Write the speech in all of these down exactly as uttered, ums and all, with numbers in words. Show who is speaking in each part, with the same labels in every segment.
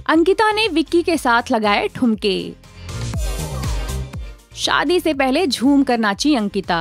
Speaker 1: अंकिता ने विक्की के साथ लगाए ठुमके। शादी से पहले झूम कर नाची अंकिता।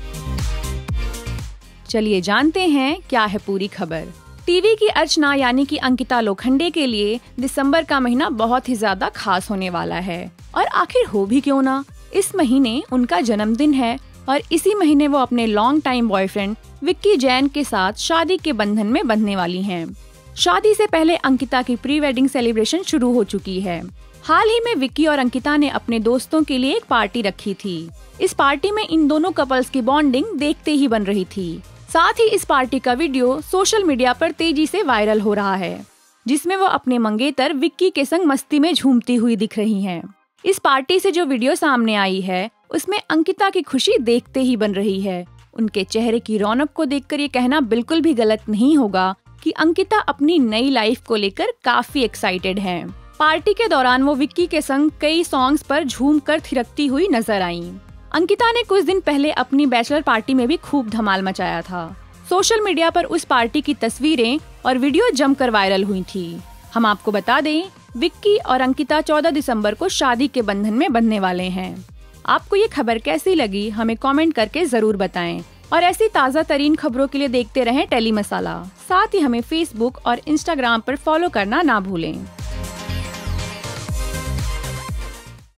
Speaker 1: चलिए जानते हैं क्या है पूरी खबर। टीवी की अर्चना यानी कि अंकिता लोखंडे के लिए दिसंबर का महीना बहुत ही ज्यादा खास होने वाला है। और आखिर हो भी क्यों ना, इस महीने उनका जन्मदिन है और इसी महीने वो अपने long time boyfriend Vicky Jain के साथ शादी के बंधन में बंधने वाली हैं। शादी से पहले अंकिता की प्री वेडिंग सेलिब्रेशन शुरू हो चुकी है। हाल ही में विक्की और अंकिता ने अपने दोस्तों के लिए एक पार्टी रखी थी। इस पार्टी में इन दोनों कपल्स की बॉन्डिंग देखते ही बन रही थी। साथ ही इस पार्टी का वीडियो सोशल मीडिया पर तेजी से वायरल हो रहा है, जिसमें वो अपने मंगेतर विक्की के संग मस्ती में झूमती हुई दिख रही हैं। इस पार्टी से जो वीडियो सामने आई है उसमें अंकिता की खुशी देखते ही बन रही है। उनके चेहरे की रौनक को देखकर ये कहना बिल्कुल भी गलत नहीं होगा कि अंकिता अपनी नई लाइफ को लेकर काफी एक्साइटेड हैं। पार्टी के दौरान वो विक्की के संग कई सॉन्ग्स पर झूमकर थिरकती हुई नजर आईं। अंकिता ने कुछ दिन पहले अपनी बैचलर पार्टी में भी खूब धमाल मचाया था। सोशल मीडिया पर उस पार्टी की तस्वीरें और वीडियो जमकर वायरल हुई थी। हम आपको बता दें, विक्की और अंकिता चौदह दिसंबर को शादी के बंधन में बंधने वाले हैं। आपको ये खबर कैसी लगी हमें कमेंट करके जरूर बताएं और ऐसी ताज़ा तरीन खबरों के लिए देखते रहें टेली मसाला। साथ ही हमें फेसबुक और इंस्टाग्राम पर फॉलो करना ना भूलें।